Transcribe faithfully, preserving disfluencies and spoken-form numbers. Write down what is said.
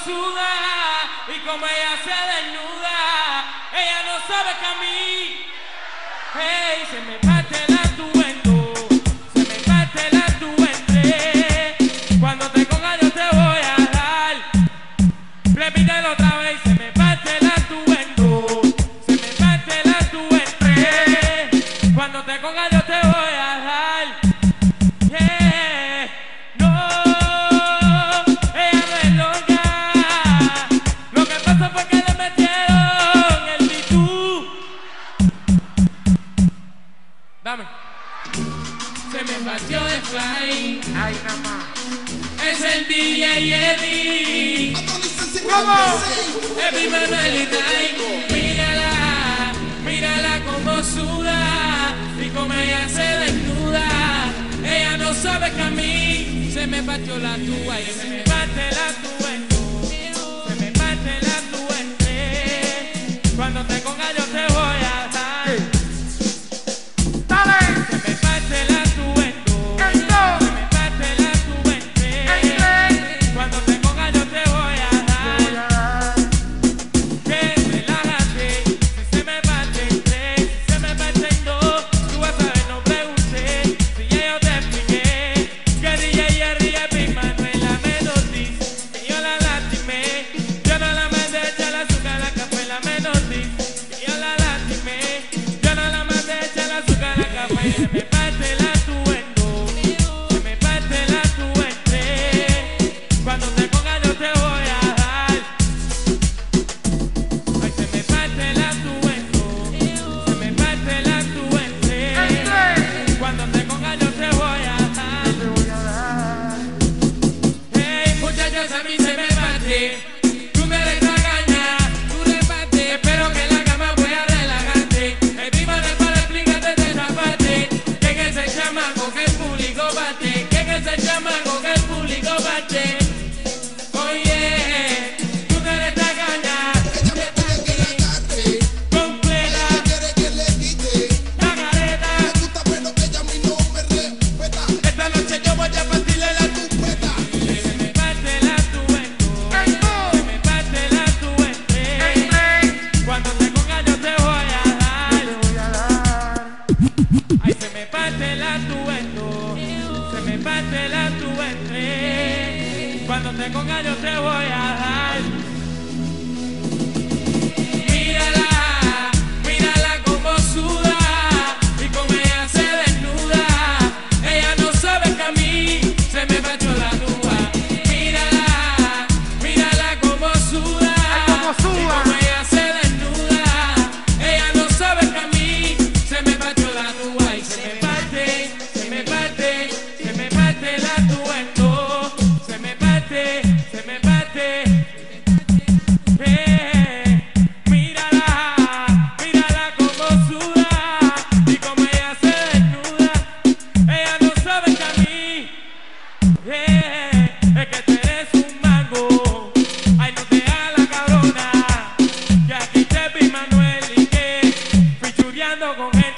suda y como ella se desnuda, ella no sabe que a mí, hey, se me parte la tuendo, se me parte la tu entre. Cuando te coja yo te voy a dar, repítelo otra vez, se me parte la tuendo, se me parte la tu entre. Cuando te coja yo te voy a dar, yeah, no, ella no es loca, lo que pasa fue que le metieron el titú. Dame. Se me partió de fly. Ay, nada más. Es el D J Eddie. ¿Cómo? Eddie Manuel y Nike. Mírala, mírala como suda y como ella se desnuda. Ella no sabe que a mí se me partió la tuba y se me parte la tuba en dos. Se me parte la tuba en tres. Cuando te coja yo te voy a dar. Se me parte la tuendo, se me parte la tu entre. Cuando te coja yo te voy a dar. Ay, se me parte la tuendo, se me parte la tu entre. Cuando te coja yo te voy a dar. Hey, muchachos, a mí se me parte. Tú me eres la caña, tú le partes. Espero que la cama voy a relajarte. El viva del para explícate de esa parte. Chamaco que el público bate, que es ese chamaco que el público bate. Oye, tú te eres la caña, ella me pide que la agarre, completa, ella quiere que le quite la careta. me gusta pero que ella a mí no me respeta. Esta noche yo voy a partirle la Tupeta. se me parte la tuendo, se me parte la tu entre. Cuando te coja yo te voy a dar. Ay, se me parte la tuendo, se me parte la tu entre. Cuando te coja yo te voy a dar. Mírala, mírala como suda y como ella se desnuda. Ella no sabe que a mí se me partió la tuba. Mírala, mírala como suda y como ella se desnuda. Ella no sabe que a mí se me partió la tuba y se me parte, se me parte, se me parte la tuendo, se me parte, se me parte. Eh, mírala, mírala como suda y como ella se desnuda. Ella no sabe que a mí, eh, es que tú eres un mango. Ay, no te hagas la cabrona, que aquí te vi Manuel y que fui chuleando con gente.